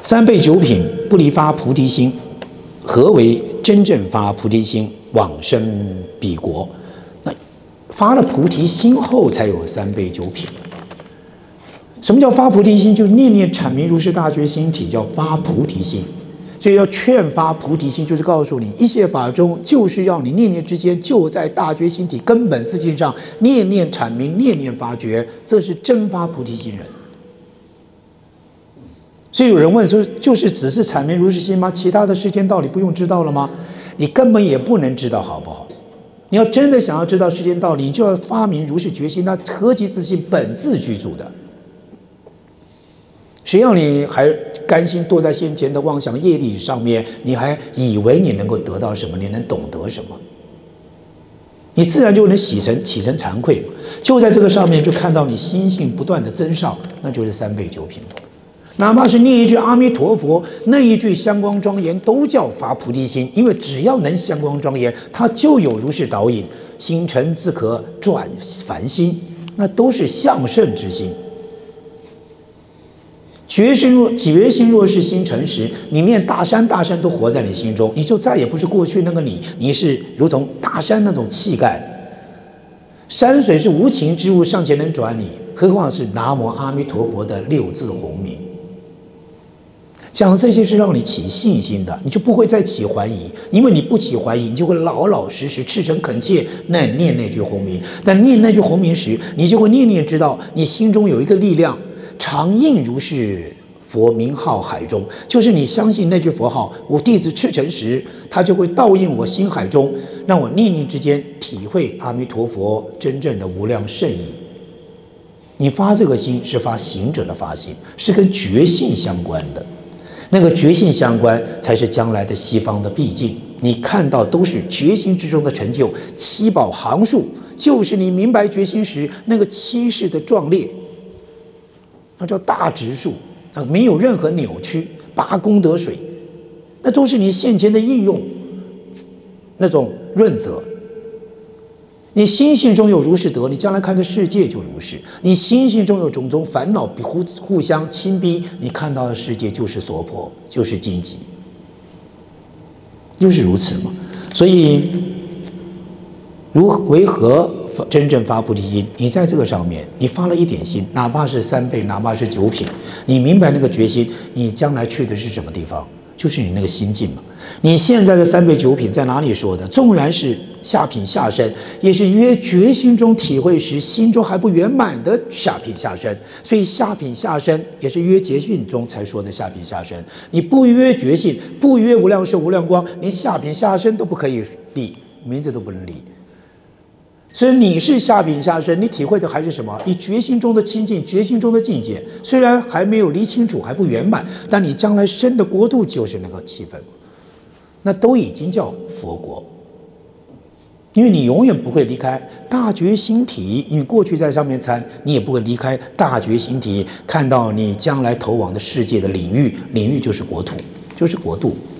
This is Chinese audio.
三倍九品不离发菩提心，何为真正发菩提心往生彼国？那发了菩提心后才有三倍九品。什么叫发菩提心？就是念念阐明如是大觉心体，叫发菩提心。所以要劝发菩提心，就是告诉你一切法中，就是要你念念之间，就在大觉心体根本自性上念念阐明，念念发觉，这是真发菩提心人。所以有人问说，就是只是阐明如是心吗？其他的世间道理不用知道了吗？你根本也不能知道，好不好？你要真的想要知道世间道理，你就要发明如是觉心，那何其自性本自具足的。谁让你还甘心堕在先前的妄想业力上面？你还以为你能够得到什么？你能懂得什么？你自然就能起承惭愧。就在这个上面，就看到你心性不断的增上，那就是三倍九品。哪怕是念一句阿弥陀佛，那一句香光庄严，都叫发菩提心。因为只要能香光庄严，它就有如是导引，心诚自可转凡心，那都是向圣之心。决心若是心诚实，你念大山大山都活在你心中，你就再也不是过去那个你，你是如同大山那种气概。山水是无情之物，尚且能转你，何况是南无阿弥陀佛的六字洪名。讲这些是让你起信心的，你就不会再起怀疑，因为你不起怀疑，你就会老老实实、赤诚恳切那念那句洪名。但念那句洪名时，你就会念念知道，你心中有一个力量。常应如是佛名号海中，就是你相信那句佛号，我弟子赤诚时，它就会倒映我心海中，让我念念之间体会阿弥陀佛真正的无量圣意。你发这个心是发行者的发心，是跟觉性相关的，那个觉性相关才是将来的西方的毕竟。你看到都是觉心之中的成就，七宝行数就是你明白觉心时那个七世的壮烈。那叫大直数，没有任何扭曲，八功德水，那都是你现前的应用，那种润泽。你心性中有如是德，你将来看的世界就如是；你心性中有种种烦恼互相侵逼，你看到的世界就是娑婆，就是荆棘，就是如此嘛。所以，为何真正发菩提心？你在这个上面，你发了一点心，哪怕是三倍，哪怕是九品，你明白那个决心，你将来去的是什么地方？就是你那个心境嘛。你现在的三倍九品在哪里说的？纵然是下品下生，也是约决心中体会时，心中还不圆满的下品下生。所以下品下生也是约决心中才说的下品下生。你不约决心，不约无量寿无量光，连下品下生都不可以立，名字都不能立。所以你是下品下生，你体会的还是什么？你决心中的清净，决心中的境界，虽然还没有理清楚，还不圆满，但你将来生的国度就是那个气氛，那都已经叫佛国。因为你永远不会离开大觉心体，因为过去在上面参，你也不会离开大觉心体，看到你将来投往的世界的领域，领域就是国土，就是国度。